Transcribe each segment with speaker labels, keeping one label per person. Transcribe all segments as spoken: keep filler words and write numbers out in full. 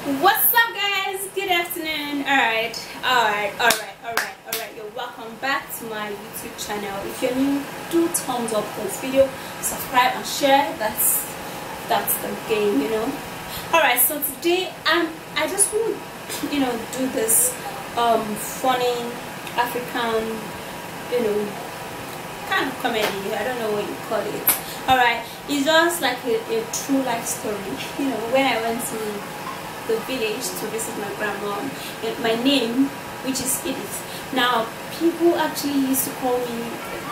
Speaker 1: What's up, guys? Good afternoon. Alright, alright, alright, alright, alright. You're welcome back to my YouTube channel. If you're new, do thumbs up this video, subscribe and share. That's that's the game, you know. Alright, so today I'm I just want to, you know, do this um funny African, you know, kind of comedy. I don't know what you call it. Alright, it's just like a, a true life story. You know, when I went to the village to visit my grandma, and my name, which is Edith. Now, people actually used to call me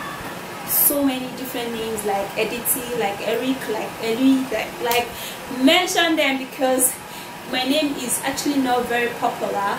Speaker 1: so many different names, like Edith, like Eric, like Eli, like, like mention them because my name is actually not very popular,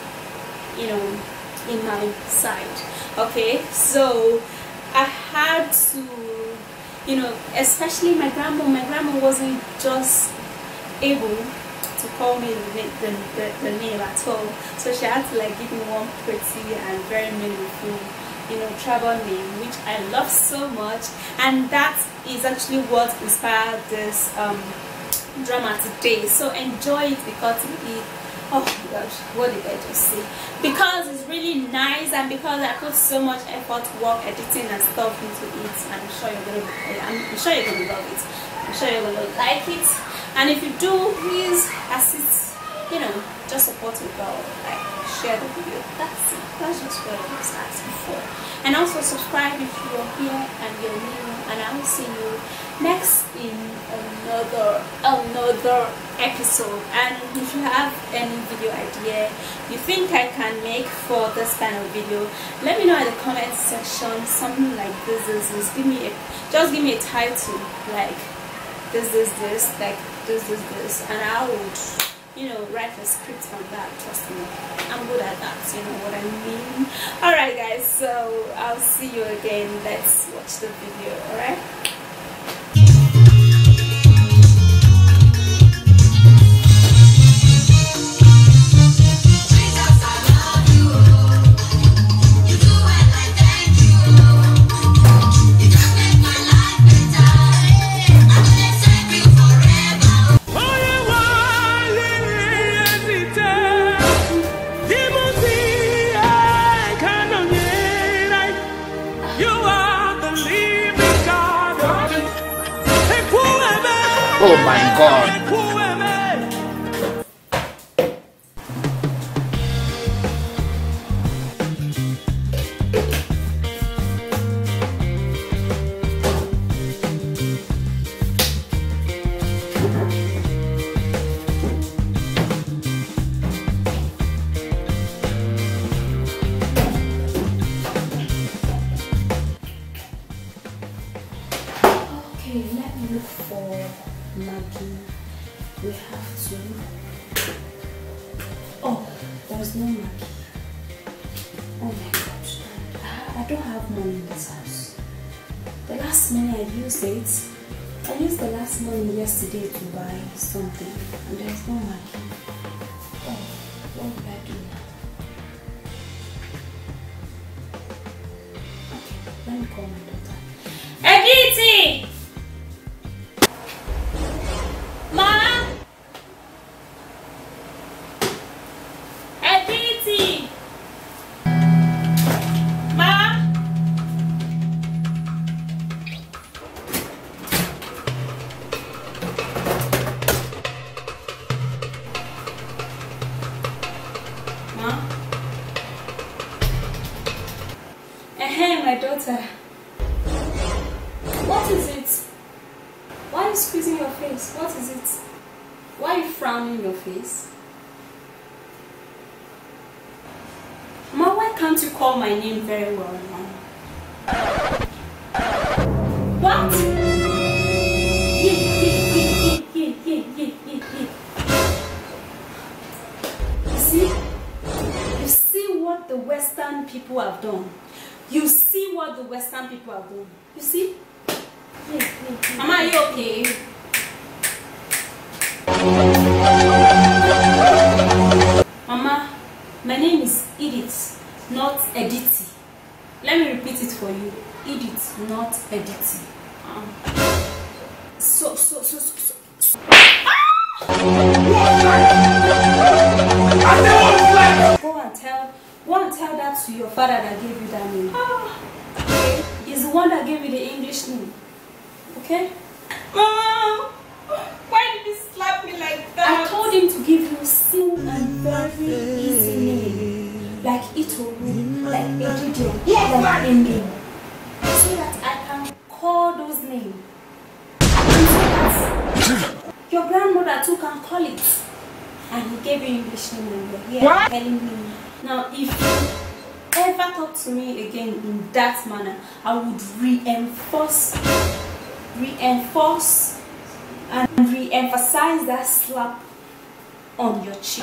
Speaker 1: you know, in my side. Okay, so I had to, you know, especially my grandma. My grandma wasn't just able to call me the, the, the, the name at all, so she had to like give me one pretty and very meaningful, you know, tribal name, which I love so much, and that is actually what inspired this um, drama today. So enjoy it because it, oh my gosh, what did I just say? Because it's really nice, and because I put so much effort, work, editing and stuff into it. I'm sure you're gonna, I'm sure you're gonna love it. I'm sure you're gonna like it. And if you do, please assist, you know, just support the girl, like share the video. That's it. That's just what I was asking for. And also subscribe if you're here and you're new, and I will see you next in another another episode. And if you have any video idea you think I can make for this kind of video, let me know in the comment section. Something like this is, is give me a just give me a title like this this this like this this this and I would, you know, write a script on that. Trust me, I'm good at that, you know what I mean. Alright guys, so I'll see you again. Let's watch the video. Alright,
Speaker 2: oh my God.
Speaker 1: okay, let me look for Maggie. We have to. Oh, there's no Maggie. Oh my gosh, I don't have money in this house. The last money I used it. I used the last money yesterday to buy something, and there's no Maggie. Oh, what will I do now? Okay, let me call my daughter. Edith! Hey, my daughter. What is it? Why are you squeezing your face? What is it? Why are you frowning your face? Ma, why can't you call my name very well now? What? Yeah, yeah, yeah, yeah, yeah, yeah, yeah, yeah. You see? You see what the Western people have done. You see what the Western people have done. You see? Yeah, yeah, yeah. Mama, are you okay? Mama, my name is Edith, not Edith. Let me repeat it for you. Edith, not Edith. Um, so, so, so, so, so. Ah! father that gave you that name. Oh. Okay? He's the one that gave you the English name. Okay?
Speaker 3: Mom, why did you slap me like that?
Speaker 1: I told him to give you a simple and very easy name. Like Itoru, like Ejidio,
Speaker 3: Yes,
Speaker 1: like Emi. So that I can call those names. And so that your grandmother too can call it. And he gave you English name and you're here telling me. Now if you ever talk to me again in that manner, I would reinforce, reinforce and re-emphasize that slap on your cheek.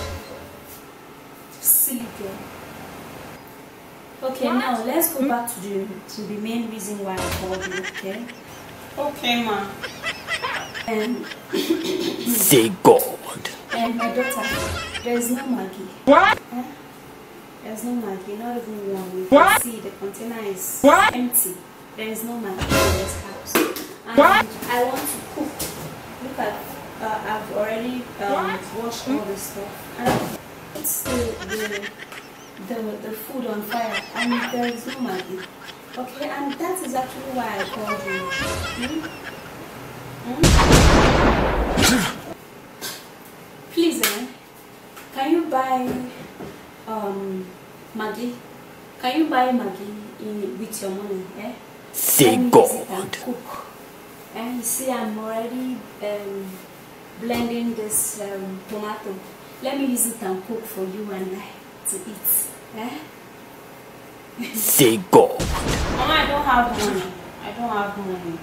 Speaker 1: Silly girl. Okay, what? Now let's go back to the to the main reason why I called you, okay?
Speaker 3: Okay, ma.
Speaker 1: And
Speaker 2: say God.
Speaker 1: And my daughter, there's no Maggie.
Speaker 3: What?
Speaker 1: Eh? There's no Maggie, not even one. You
Speaker 3: What?
Speaker 1: can see the container is
Speaker 3: What?
Speaker 1: empty. There is no Maggie in this house. And
Speaker 3: What?
Speaker 1: I want to cook. Look at, uh, I've already um, washed all the stuff. And it's the, the, the, the food on fire and there is no Maggie. Okay, and that is actually why I called you. Hmm? Hmm? Please, eh? Can you buy um Maggie? Can you buy Maggie in with your money? Eh?
Speaker 2: Say
Speaker 1: and
Speaker 2: God.
Speaker 1: Cook. And you see, I'm already um, blending this um, tomato. Let me use it and cook for you and I to eat. Eh?
Speaker 2: Say God.
Speaker 1: Mama, I don't have money. I don't have money.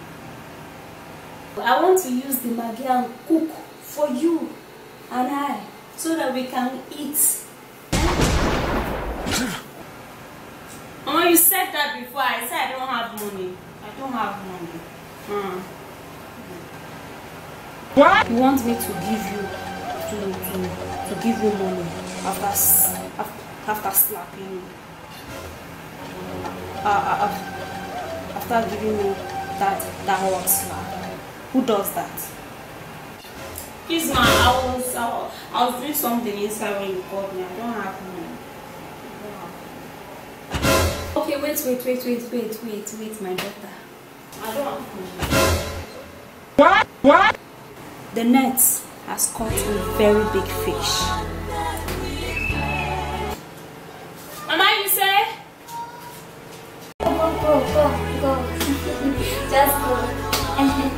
Speaker 1: I want to use the Maggie and cook for you and I, so that we can eat. Mama, you said that before. I said I don't have money. I don't have money. Hmm.
Speaker 3: What?
Speaker 1: You want me to give you to to, to give you money after after, after slapping you? Uh, uh, after giving me that that hot slap. Who does that?
Speaker 3: Please, ma, I was, I was, I was doing something inside when you called me. I don't have money. I don't have.
Speaker 1: Okay, wait, wait, wait, wait, wait, wait, wait, my daughter.
Speaker 3: I don't have money.
Speaker 2: What? What?
Speaker 1: The net has caught a very big fish.
Speaker 3: Mama, you say?
Speaker 1: Go, go, go, go. Just go.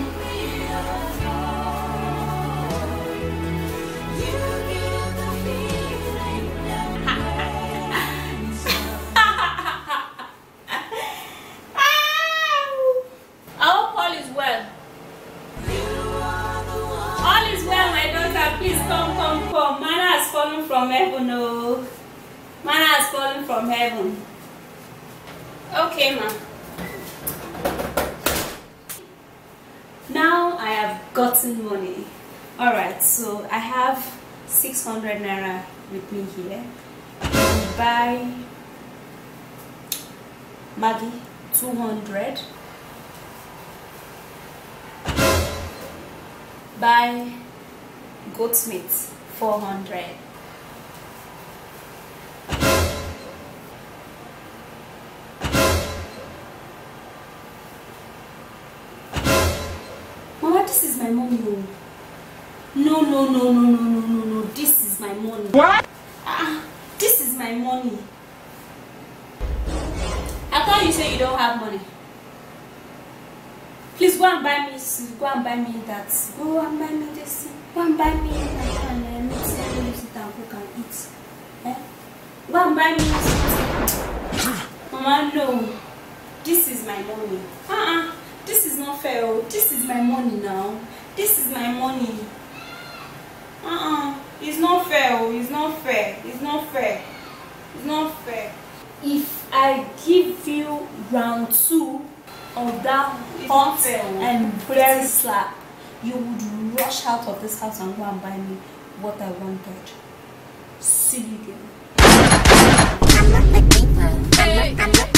Speaker 1: From heaven, no. Manna has fallen from heaven.
Speaker 3: Okay, ma.
Speaker 1: Now I have gotten money. Alright, so I have six hundred naira with me here. Buy Maggie two hundred. Buy goat meat four hundred. Mama, this is my money. No, no, no, no, no, no, no, no. This is my money.
Speaker 3: What?
Speaker 1: Ah, this is my money. I thought you said you don't have money. Please go and buy me. Go and buy me that. Go and buy me this. Go and buy me that and uh, mix it, use it and cook and eat. Eh? Go and buy me this. Mama, no. This is my money. Uh-uh. This is not fair. Oh. This is my money now. This is my money.
Speaker 3: Uh-uh. It's not fair. Oh. It's not fair. It's not fair. It's not fair.
Speaker 1: If I give you round two of that
Speaker 3: It's
Speaker 1: hot
Speaker 3: not fair.
Speaker 1: and very slap, you would rush out of this house and go and buy me what I wanted. Silly girl.
Speaker 4: I'm not the keeper. I'm not, I'm not